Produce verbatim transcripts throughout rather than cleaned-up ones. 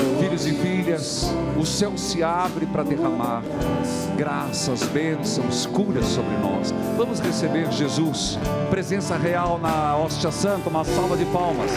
Filhos e filhas, o céu se abre para derramar graças, bênçãos, curas sobre nós. Vamos receber Jesus, presença real na hóstia santa. Uma salva de palmas.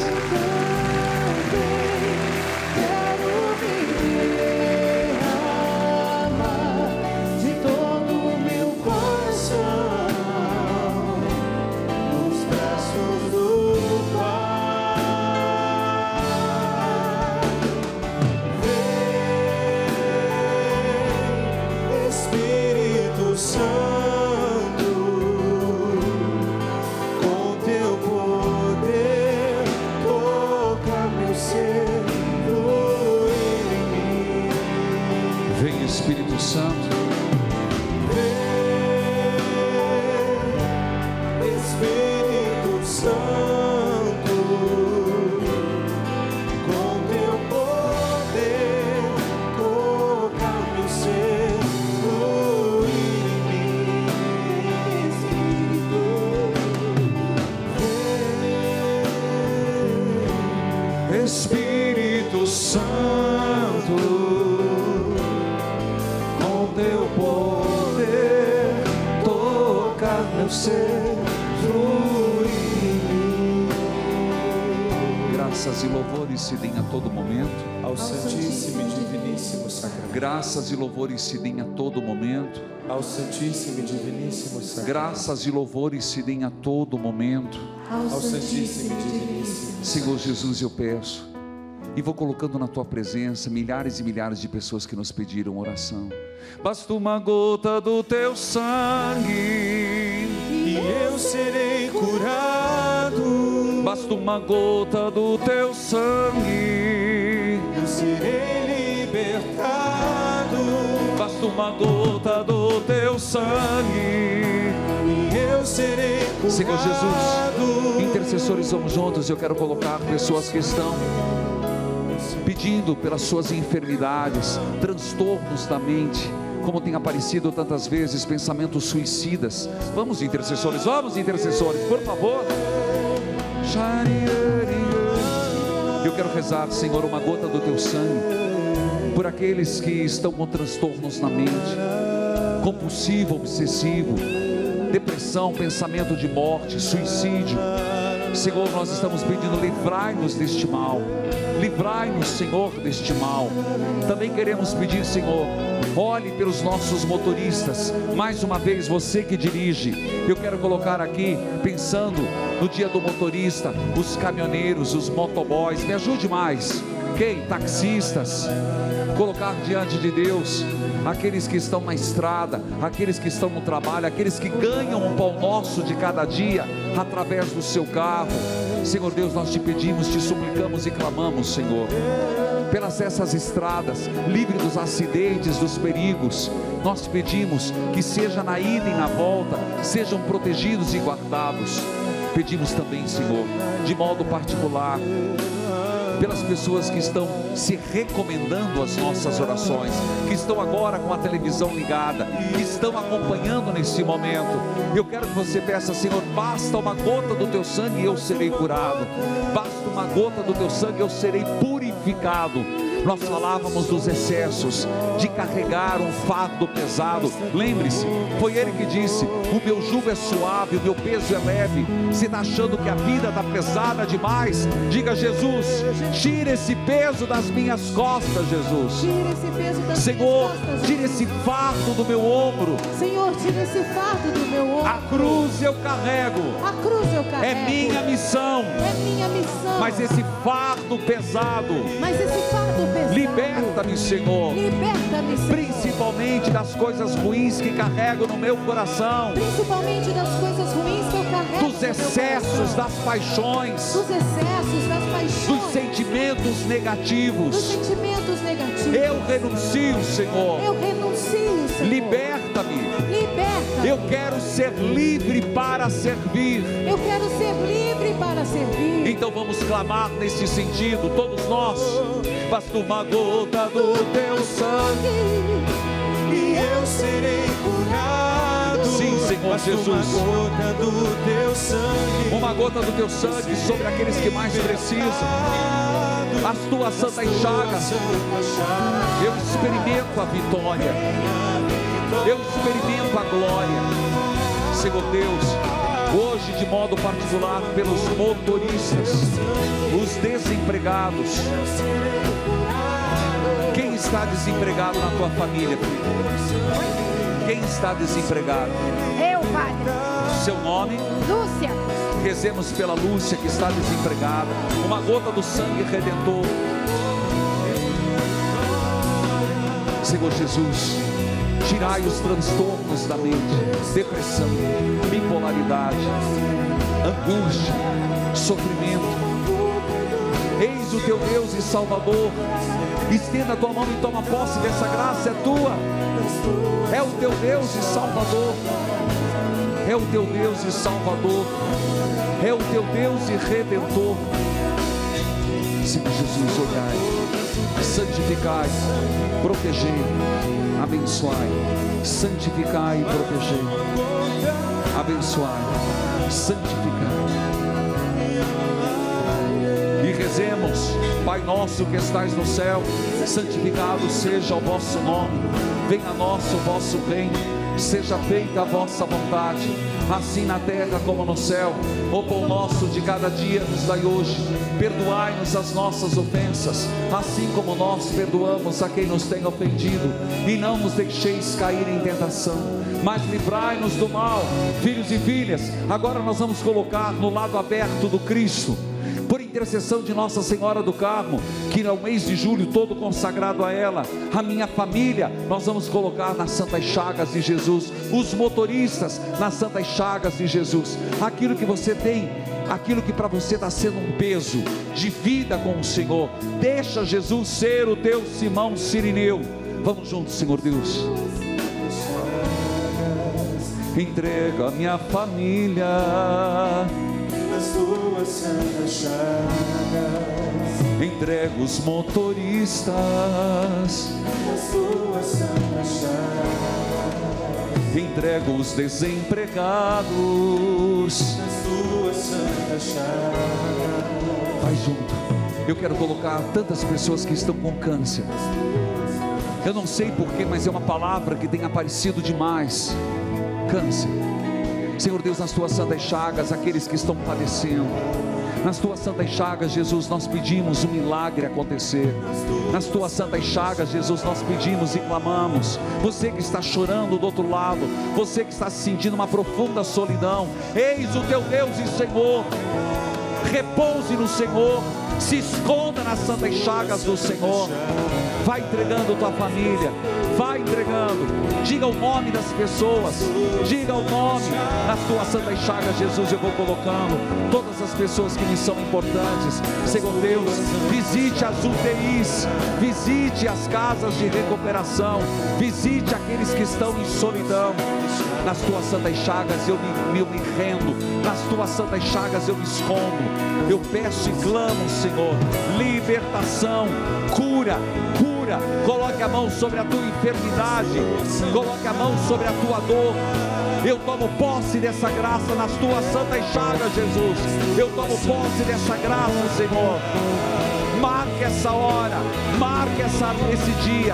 Espírito Santo, com teu poder, toca meu ser, flui em mim. Graças e louvores se deem a todo momento ao Santíssimo e Diviníssimo Sacramento. Graças e louvores se deem a todo momento ao Santíssimo e Diviníssimo Sacramento. Graças e louvores se deem a todo momento ao Santíssimo e Diviníssimo. Senhor Jesus, eu peço e vou colocando na tua presença milhares e milhares de pessoas que nos pediram oração. Basta uma gota do teu sangue e eu serei curado. Basta uma gota do teu sangue, eu serei libertado. Basta uma gota do teu sangue e eu serei curado. Senhor Jesus, intercessores, vamos juntos. Eu quero colocar pessoas que estão pedindo pelas suas enfermidades, transtornos da mente, como tem aparecido tantas vezes, pensamentos suicidas. Vamos, intercessores, vamos, intercessores, por favor. Eu quero rezar, Senhor, uma gota do teu sangue por aqueles que estão com transtornos na mente, compulsivo, obsessivo, depressão, pensamento de morte, suicídio. Senhor, nós estamos pedindo, livrai-nos deste mal, livrai-nos, Senhor, deste mal. Também queremos pedir, Senhor, olhe pelos nossos motoristas, mais uma vez, você que dirige. Eu quero colocar aqui, pensando no dia do motorista, os caminhoneiros, os motoboys, me ajude mais, quem? Taxistas, colocar diante de Deus aqueles que estão na estrada, aqueles que estão no trabalho, aqueles que ganham um pão nosso de cada dia, através do seu carro. Senhor Deus, nós te pedimos, te suplicamos e clamamos, Senhor, pelas essas estradas, livre dos acidentes, dos perigos. Nós te pedimos que seja na ida e na volta, sejam protegidos e guardados. Pedimos também, Senhor, de modo particular, pelas pessoas que estão se recomendando as nossas orações, que estão agora com a televisão ligada, que estão acompanhando nesse momento. Eu quero que você peça, Senhor, basta uma gota do teu sangue e eu serei curado, basta uma gota do teu sangue e eu serei purificado. Nós falávamos dos excessos, de carregar um fardo pesado. Lembre-se, foi ele que disse: o meu jugo é suave, o meu peso é leve. Você está achando que a vida está pesada demais? Diga: Jesus, tira esse peso das minhas costas, Jesus. Tira esse peso das Senhor, minhas costas, tira esse fardo do meu ombro. Senhor, tira esse fardo do meu ombro. A cruz eu carrego. A cruz eu carrego. É minha missão. É minha missão. Mas esse fardo pesado, Mas esse fardo pesado, liberta-me, Senhor. Liberta-me, Senhor. Principalmente das coisas ruins que carrego no meu coração. Principalmente das coisas ruins que eu carrego. Dos excessos, das paixões. Dos excessos, das paixões. Dos sentimentos negativos. Dos sentimentos negativos. Eu renuncio, Senhor. Eu renuncio, Senhor. Liberta-me. Liberta-me. Eu quero ser livre para servir. Eu quero ser livre para servir. Então vamos clamar nesse sentido, todos nós. Basta uma gota do teu sangue e eu serei curado. Sim, Senhor Basta Jesus. uma gota do teu sangue. Uma gota do teu sangue sobre aqueles que mais precisam. as tuas santas chagas, eu experimento a vitória, eu experimento a glória. Senhor Deus, hoje de modo particular pelos motoristas, os desempregados. Quem está desempregado na tua família, filho? Quem está desempregado? Eu, Padre. Seu nome? Lúcia. Rezemos pela Lúcia que está desempregada. Uma gota do sangue redentor. Senhor Jesus, tirai os transtornos da mente, depressão, bipolaridade, angústia, sofrimento. Eis o teu Deus e Salvador. Estenda a tua mão e toma posse dessa graça, é tua. É o teu Deus e Salvador. É o teu Deus e Salvador. É o teu Deus e Redentor. Senhor Jesus, olhai, santificai, protegei, abençoai, santificai e protegei, abençoai, santificai. E rezemos: Pai nosso que estais no céu, santificado seja o vosso nome, venha a nós o vosso reino, seja feita a vossa vontade, assim na terra como no céu. O pão nosso de cada dia nos dai hoje, perdoai-nos as nossas ofensas, assim como nós perdoamos a quem nos tem ofendido, e não nos deixeis cair em tentação, mas livrai-nos do mal. Filhos e filhas, agora nós vamos colocar no lado aberto do Cristo, por intercessão de Nossa Senhora do Carmo, que é o mês de julho todo consagrado a ela, a minha família, nós vamos colocar nas santas chagas de Jesus, os motoristas nas santas chagas de Jesus, aquilo que você tem, aquilo que para você está sendo um peso de vida com o Senhor, deixa Jesus ser o teu Simão Sirineu. Vamos juntos, Senhor Deus. Entrega a minha família nas tuas santas chagas, entrega os motoristas nas tuas santas chagas, entrega os desempregados nas tuas santas chagas. Vai junto. Eu quero colocar tantas pessoas que estão com câncer. Eu não sei porquê, mas é uma palavra que tem aparecido demais. Câncer. Senhor Deus, nas tuas santas chagas, aqueles que estão padecendo, nas tuas santas chagas, Jesus, nós pedimos um milagre acontecer. Nas tuas santas chagas, Jesus, nós pedimos e clamamos. Você que está chorando do outro lado, você que está sentindo uma profunda solidão, eis o teu Deus e Senhor. Repouse no Senhor, se esconda nas santas chagas do Senhor. Vai entregando tua família, vai entregando, diga o nome das pessoas, diga o nome nas tuas santas chagas. Jesus, eu vou colocando todas as pessoas que me são importantes. Senhor Deus, visite as U T Is, visite as casas de recuperação, visite aqueles que estão em solidão. Nas tuas santas chagas eu me, eu me rendo, nas tuas santas chagas eu me escondo, eu peço e clamo, Senhor, libertação, cura, cura. Coloque a mão sobre a tua enfermidade, coloque a mão sobre a tua dor. Eu tomo posse dessa graça nas tuas santas chagas, Jesus. Eu tomo posse dessa graça, Senhor. Marque essa hora, marque essa, esse dia,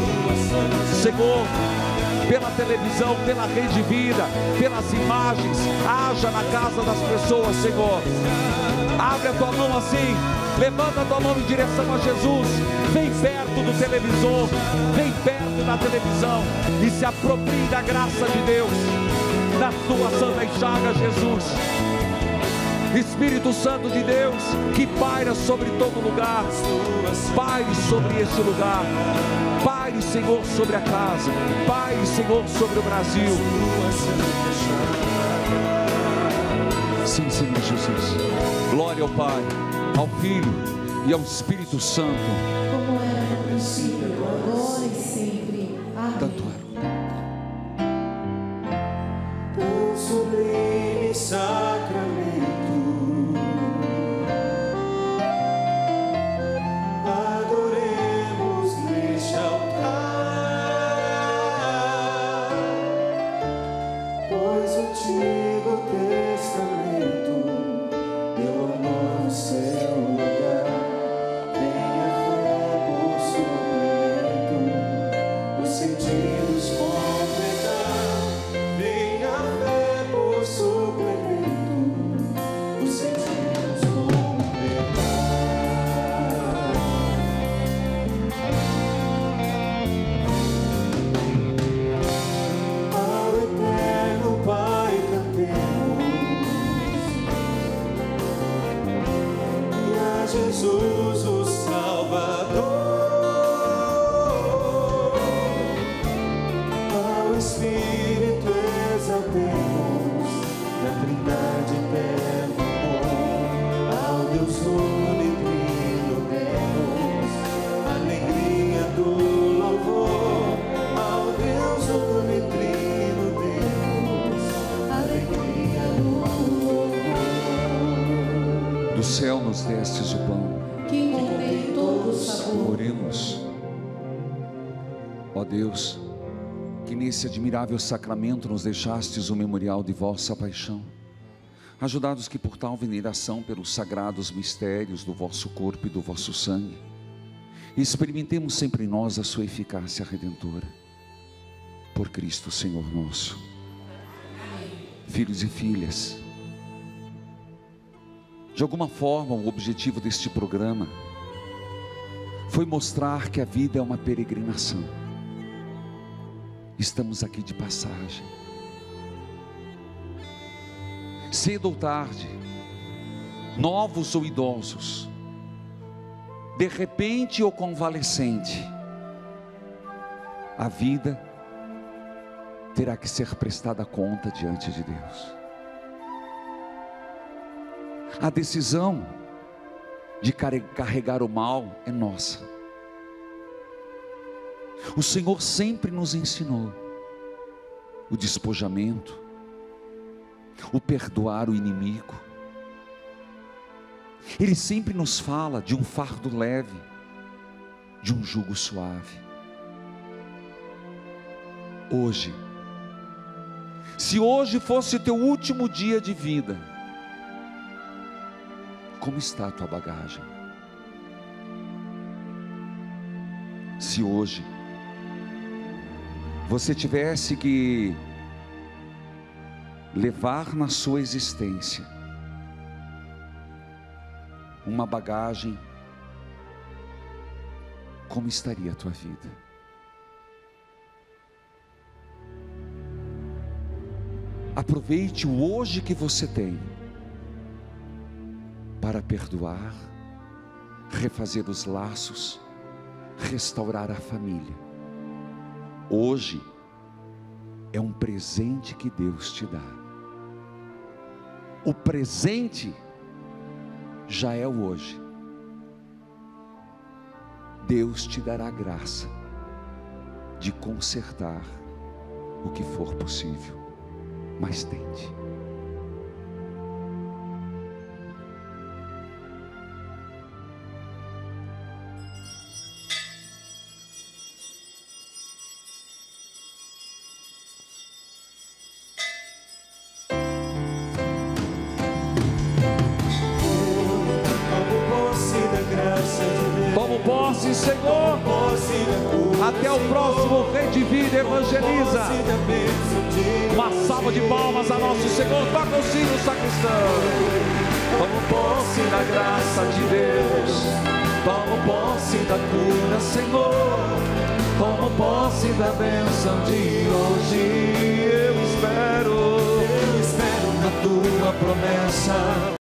Senhor. Pela televisão, pela Rede Vida, pelas imagens, haja na casa das pessoas, Senhor. Abre a tua mão assim, levanta a tua mão em direção a Jesus. Vem perto do televisor, vem perto da televisão e se aproprie da graça de Deus nas tuas santas chagas, Jesus. Espírito Santo de Deus, que paira sobre todo lugar, paire sobre este lugar, paire, Senhor, sobre a casa, paire, Senhor, sobre o Brasil. Sim, Senhor Jesus. Glória ao Pai, ao Filho e ao Espírito Santo, como era no princípio, agora e sempre. Amém. tanto é. Tão sublime sacramento, adoremos neste altar, pois o Antigo Testamento deu a nós seu lugar. Vem Salvador. Ao Espírito exaltemos, da Trindade eterno amor, ao Deus unitrino demos, alegria do louvor, ao Deus unitrino demos, alegria do louvor. Do céu nos destes o pão, que contém todo o sabor. oremos. Ó Deus, que nesse admirável sacramento nos deixastes o memorial de vossa paixão, ajudados que por tal veneração pelos sagrados mistérios do vosso corpo e do vosso sangue, experimentemos sempre em nós a sua eficácia redentora. Por Cristo Senhor nosso. Filhos e filhas, de alguma forma o objetivo deste programa foi mostrar que a vida é uma peregrinação. Estamos aqui de passagem. Cedo ou tarde, novos ou idosos, de repente ou convalescente, a vida terá que ser prestada conta diante de Deus. A decisão de carregar o mal é nossa. O Senhor sempre nos ensinou o despojamento, o perdoar o inimigo. Ele sempre nos fala de um fardo leve, de um jugo suave. Hoje, se hoje fosse o teu último dia de vida, como está a tua bagagem? Se hoje você tivesse que levar na sua existência uma bagagem, como estaria a tua vida? Aproveite o hoje que você tem para perdoar, refazer os laços, restaurar a família. Hoje é um presente que Deus te dá. O presente já é o hoje. Deus te dará graça de consertar o que for possível, mas tente. Posse, Senhor, até o próximo Rede Vida Evangeliza. Uma salva de palmas a nosso Senhor. Toca o sino, sacristão. Tomo posse da graça de Deus, tomo posse da cura, Senhor, tomo posse da bênção de hoje. Eu espero, eu espero na tua promessa.